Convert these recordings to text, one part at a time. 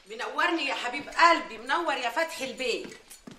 منورني يا حبيب قلبي، منور يا فتحي البيت.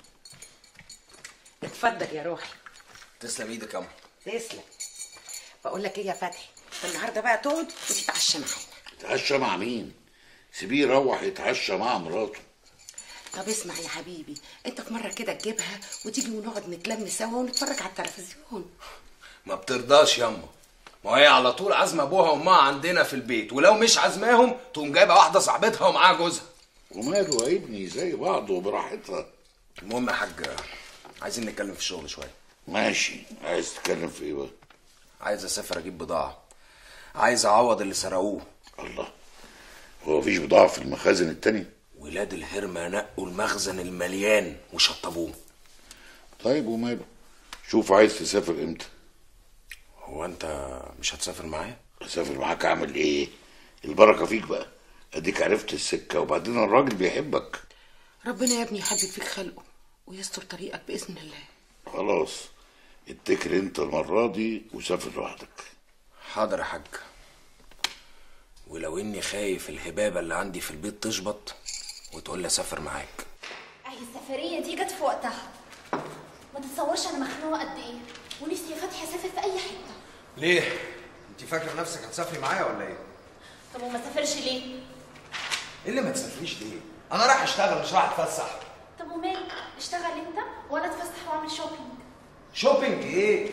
اتفضل يا روحي. تسلم ايدك يا أما. تسلم. بقول لك ايه يا فتحي، النهارده بقى تقعد وتتعشى معانا. يتعشى مع مين؟ سيبيه يروح يتعشى مع مراته. طب اسمع يا حبيبي، انت في مره كده تجيبها وتيجي ونقعد نتلم سوا ونتفرج على التلفزيون. ما بترضاش ياما، ما هي على طول عازمه ابوها وامها عندنا في البيت، ولو مش عازماهم تقوم جايبه واحده صاحبتها ومعاها جوزها. وماله يا ابني، زي بعض وبراحتها. المهم يا حاج، عايزين نتكلم في الشغل شويه. ماشي، عايز تتكلم في ايه بقى؟ عايز اسافر اجيب بضاعه، عايز اعوض اللي سرقوه. الله، هو مفيش بضاعه في المخازن التاني؟ ولاد الهرمه نقوا المخزن المليان وشطبوه. طيب وماله، شوف عايز تسافر امتى؟ هو انت مش هتسافر معايا؟ اسافر معاك اعمل ايه؟ البركه فيك بقى، اديك عرفت السكه، وبعدين الراجل بيحبك. ربنا يا ابني يحبب فيك خلقه ويستر طريقك باذن الله. خلاص، اتكل انت المره دي وسافر لوحدك. حاضر يا حاج، ولو اني خايف الهبابه اللي عندي في البيت تشبط وتقول لي اسافر معاك. اهي السفريه دي جت في وقتها. ما تتصورش انا مخنوقه قد ايه، ونفسي يا فتحي اسافر في اي حته. ليه؟ انت فاكره نفسك هتسافري معايا ولا ايه؟ طب وما سافرش ليه؟ ايه اللي ما تسافريش ليه؟ انا رايح اشتغل مش رايح اتفسح. طب ومال، اشتغل انت وانا اتفسح واعمل شوبينج. شوبينج ايه؟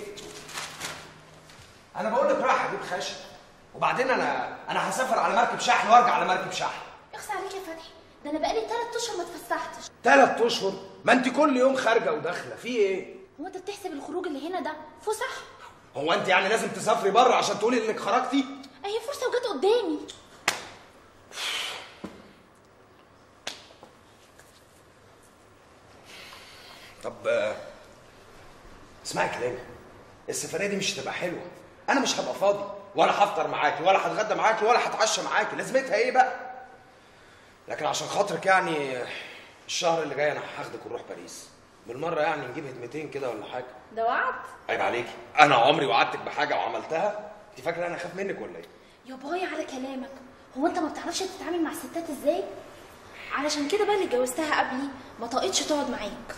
انا بقول لك رايح اجيب خشب، وبعدين انا هسافر على مركب شحن وارجع على مركب شحن. اخس عليك يا فتحي، ده انا بقالي 3 اشهر ما اتفسحتش. 3 اشهر؟ ما انت كل يوم خارجه وداخله، في ايه؟ هو انت بتحسب الخروج اللي هنا ده فسح؟ هو انت يعني لازم تسافري بره عشان تقولي انك خرجتي؟ اهي فرصه وجت قدامي. طب اسمعي كلامي، السفريه دي مش هتبقى حلوه، انا مش هبقى فاضي، ولا هفطر معاكي ولا هتغدى معاكي ولا هتعشى معاكي، لازمتها ايه بقى؟ لكن عشان خاطرك يعني الشهر اللي جاي انا هاخدك ونروح باريس بالمره، يعني نجيب هدمتين كده ولا حاجه. ده وعد؟ عيب عليكي، انا عمري وعدتك بحاجه وعملتها؟ انت فاكره انا اخاف منك ولا ايه؟ يا باي على كلامك، هو انت ما بتعرفش تتعامل مع الستات ازاي؟ علشان كده بقى اللي اتجوزتها قبلي ما طاقتش تقعد معاك.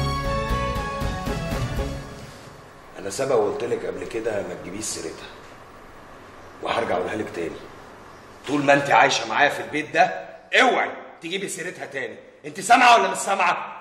انا سبق وقلت لك قبل كده ما تجيبيش سيرتها، وهرجع اقولها لك تاني، طول ما انت عايشه معايا في البيت ده اوعي تجيبي سيرتها تاني. انت سامعه ولا مش سامعه؟